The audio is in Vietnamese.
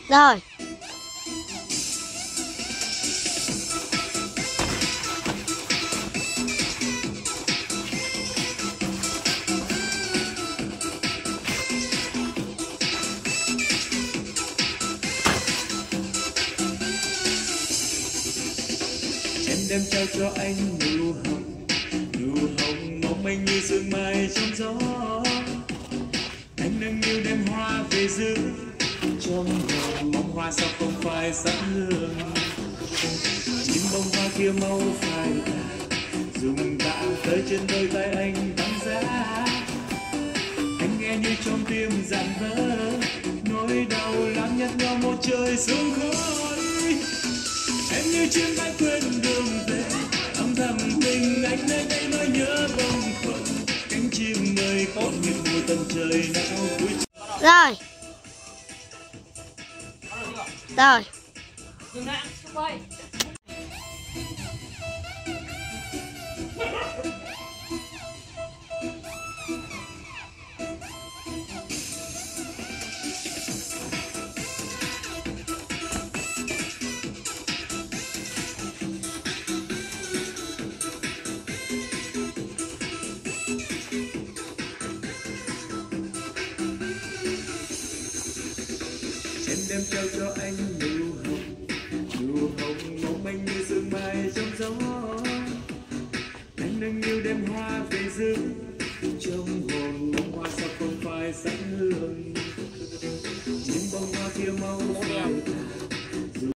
Rồi. Em đem trao cho anh nụ hồng mong manh như sương mai trong gió. Anh nâng niu đem hoa về giữ trong hồn, bông hoa sao không phai sắc hương. Chim bông hoa kia mau phai tàn, dùng tạ tới trên đôi tay anh băng giá. Anh nghe như trong tim rạng vỡ, nỗi đau làm nhạt nhòa một trời sương khói. Em như chim bay quên đường về, âm thầm tình anh nơi đây nỗi nhớ bâng khuâng. Cánh chim ơi có những mùa tận trời nào cuối. Rồi. Rồi. Dừng lại, không bay. Em đem trao cho anh